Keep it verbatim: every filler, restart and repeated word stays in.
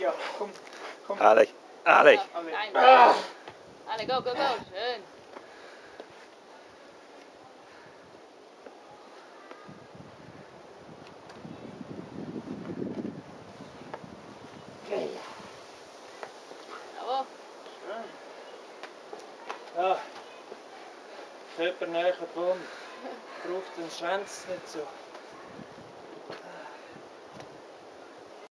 Ja, komm, komm. Ale, Ale. Nein. Ah. Ale, go, go, go. Schön. Okay. Bravo. Ja. Körpernäher Bund. Braucht den Schwanz nicht so.